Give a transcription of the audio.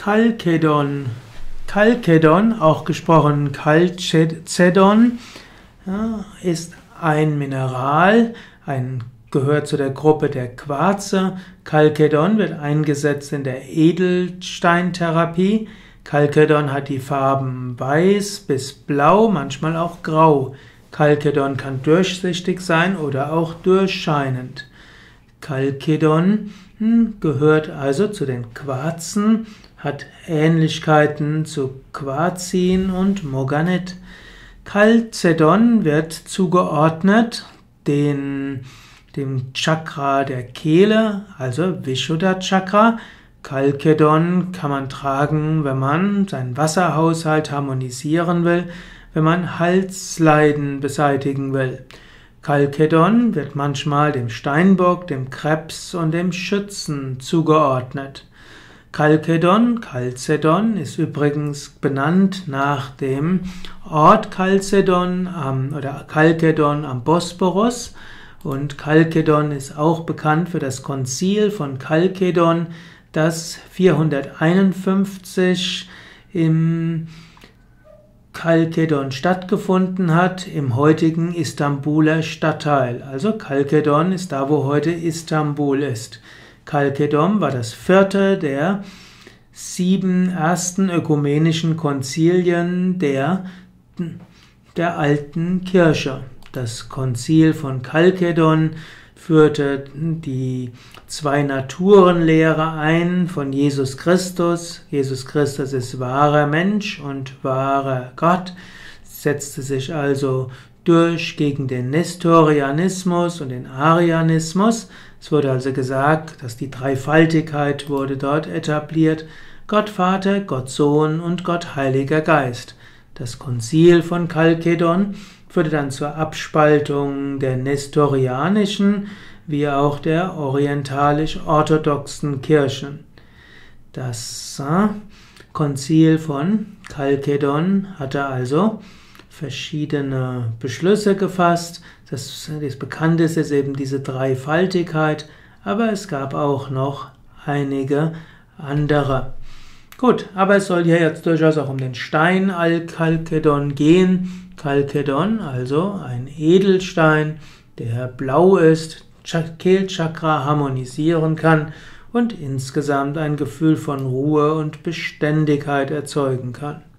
Chalkedon. Chalkedon, auch gesprochen Chalcedon, ja, ist ein Mineral, gehört zu der Gruppe der Quarze. Chalkedon wird eingesetzt in der Edelsteintherapie. Chalkedon hat die Farben weiß bis blau, manchmal auch grau. Chalkedon kann durchsichtig sein oder auch durchscheinend. Chalkedon gehört also zu den Quarzen, hat Ähnlichkeiten zu Quarzin und Moganit. Chalcedon wird zugeordnet dem Chakra der Kehle, also Vishuddha-Chakra. Chalcedon kann man tragen, wenn man seinen Wasserhaushalt harmonisieren will, wenn man Halsleiden beseitigen will. Chalcedon wird manchmal dem Steinbock, dem Krebs und dem Schützen zugeordnet. Chalcedon ist übrigens benannt nach dem Ort Chalcedon am Bosporus. Und Chalcedon ist auch bekannt für das Konzil von Chalcedon, das 451 im Chalcedon stattgefunden hat, im heutigen Istanbuler Stadtteil. Also Chalcedon ist da, wo heute Istanbul ist. Chalcedon war das vierte der 7 ersten ökumenischen Konzilien der alten Kirche. Das Konzil von Chalcedon führte die Zwei-Naturen-Lehre ein von Jesus Christus. Jesus Christus ist wahrer Mensch und wahrer Gott, setzte sich also durch gegen den Nestorianismus und den Arianismus. Es wurde also gesagt, dass die Dreifaltigkeit wurde dort etabliert: Gott Vater, Gott Sohn und Gott Heiliger Geist. Das Konzil von Chalcedon führte dann zur Abspaltung der nestorianischen wie auch der orientalisch-orthodoxen Kirchen. Das Konzil von Chalcedon hatte also verschiedene Beschlüsse gefasst. Das bekannteste ist eben diese Dreifaltigkeit, aber es gab auch noch einige andere. Gut, aber es soll hier jetzt durchaus auch um den Stein Chalcedon gehen. Chalcedon, also ein Edelstein, der blau ist, Kehlchakra harmonisieren kann und insgesamt ein Gefühl von Ruhe und Beständigkeit erzeugen kann.